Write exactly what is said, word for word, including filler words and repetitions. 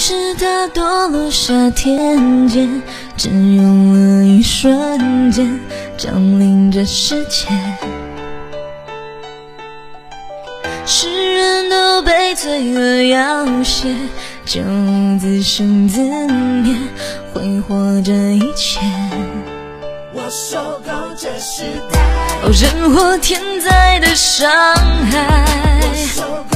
是它堕落下天间，只用了一瞬间降临这世界。世人都被罪恶要挟，就自生自灭，挥霍这一切。 我受够这时代， 哦，人祸天灾的伤害， 我受